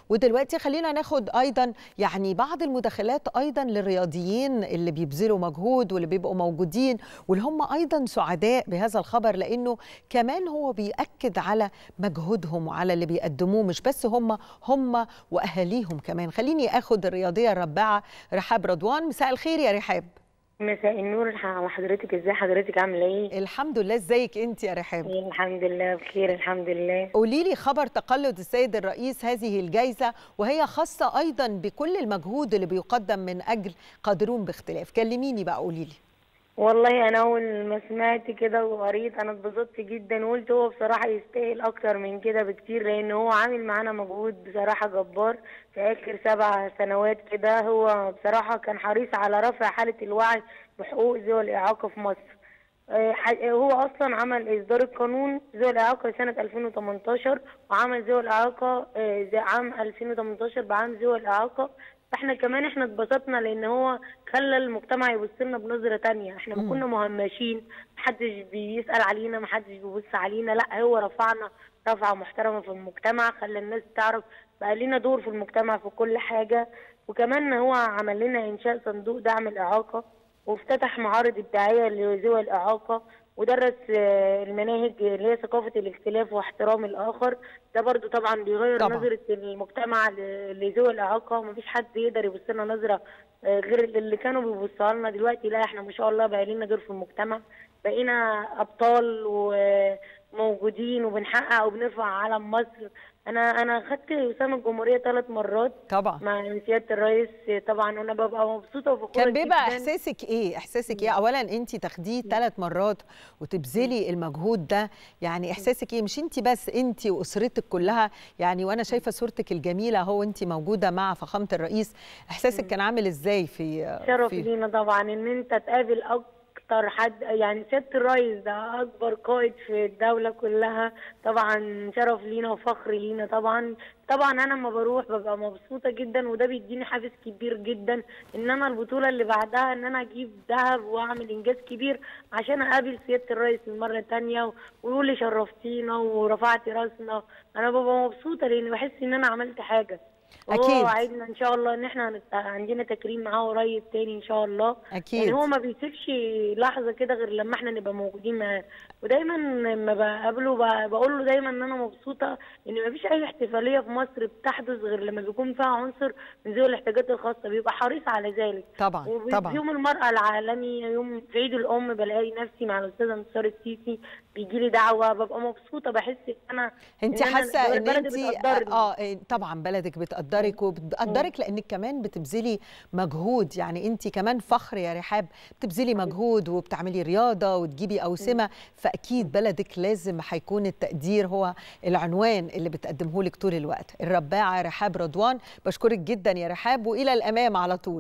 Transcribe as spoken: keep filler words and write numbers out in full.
ودلوقتي خلينا ناخد ايضا يعني بعض المداخلات ايضا للرياضيين اللي بيبذلوا مجهود واللي بيبقوا موجودين واللي هم ايضا سعداء بهذا الخبر، لانه كمان هو بيأكد على مجهودهم وعلى اللي بيقدموه، مش بس هم هم واهاليهم كمان. خليني اخد الرياضيه الرابعه رحاب رضوان. مساء الخير يا رحاب. مساء النور على حضرتك، ازاي حضرتك عامله ايه؟ الحمد لله. ازيك انت يا رحاب؟ الحمد لله بخير الحمد لله. قولي لي خبر تقلد السيد الرئيس هذه الجائزه، وهي خاصه ايضا بكل المجهود اللي بيقدم من اجل قادرون باختلاف. كلميني بقى، قولي لي. والله انا اول ما سمعت كده وقريت انا اتبسطت جدا، وقلت هو بصراحه يستاهل اكتر من كده بكتير، لان هو عامل معانا مجهود بصراحه جبار في اخر سبع سنوات كده. هو بصراحه كان حريص على رفع حاله الوعي بحقوق ذوي الاعاقه في مصر. هو اصلا عمل اصدار القانون ذوي الاعاقه سنه ألفين وتمنتاشر، وعمل ذوي الاعاقه عام ألفين وتمنتاشر بعام ذوي الاعاقه. فاحنا كمان احنا اتبسطنا لان هو خلى المجتمع يبص لنا بنظره ثانيه. احنا ما كنا مهمشين، محدش بيسال علينا، محدش بيبص علينا، لا هو رفعنا رفعه محترمه في المجتمع، خلى الناس تعرف بقى لنا دور في المجتمع في كل حاجه. وكمان هو عمل لنا انشاء صندوق دعم الاعاقه، وافتتح معارض ابداعيه لذوي الاعاقه، ودرس المناهج اللي هي ثقافه الاختلاف واحترام الاخر. ده برضو طبعا بيغير طبعا نظره المجتمع لذوي الاعاقه. مفيش حد يقدر يبص لنا نظره غير اللي كانوا بيبصوا لنا دلوقتي. لا احنا ما شاء الله بقى لنا دور في المجتمع، بقينا ابطال وموجودين وبنحقق وبنرفع علم مصر. انا انا خدت وسام الجمهوريه ثلاث مرات طبعا مع سياده الرئيس. طبعا انا ببقى مبسوطه وفخوره. كان بيبقى احساسك ايه؟ احساسك ايه اولا انت تاخديه ثلاث مرات وتبذلي المجهود ده؟ يعني احساسك ايه؟ مش انت بس، انت واسرتك كلها يعني، وانا شايفه صورتك الجميله اهو انت موجوده مع فخامه الرئيس. احساسك كان عامل ازاي؟ في شرف في... لينا طبعا ان انت تقابل اكتر حد، يعني سياده الرئيس ده اكبر قائد في الدوله كلها. طبعا شرف لينا وفخر لينا. طبعا طبعا انا لما بروح ببقى مبسوطه جدا، وده بيديني حافز كبير جدا ان انا البطوله اللي بعدها ان انا اجيب ذهب واعمل انجاز كبير عشان اقابل سياده الرئيس المره الثانيه ويقول لي شرفتينا ورفعتي راسنا. انا ببقى مبسوطه لان بحس ان انا عملت حاجه. اكيد وعدنا ان شاء الله ان احنا عندنا تكريم معاه قريب تاني ان شاء الله. اكيد يعني هو ما بيسيبش لحظه كده غير لما احنا نبقى موجودين معاه. ودايما لما بقابله بقول له دايما ان انا مبسوطه ان ما فيش اي احتفاليه في مصر بتحدث غير لما بيكون فيها عنصر من ذوي الاحتياجات الخاصه، بيبقى حريص على ذلك. طبعا طبعا. في يوم المراه العالمي، يوم في عيد الام، بلاقي نفسي مع الاستاذه انتصار السيسي بيجي لي دعوه، ببقى مبسوطه، بحس ان انا انت حاسه ان انت اه طبعا بلدك بتقدرك وبتقدرك لانك كمان بتبذلي مجهود. يعني انت كمان فخر يا رحاب، بتبذلي مجهود وبتعملي رياضه وتجيبي اوسمه، فاكيد بلدك لازم هيكون التقدير هو العنوان اللي بتقدمه لك طول الوقت. الرباعه رحاب رضوان، بشكرك جدا يا رحاب، والى الامام على طول.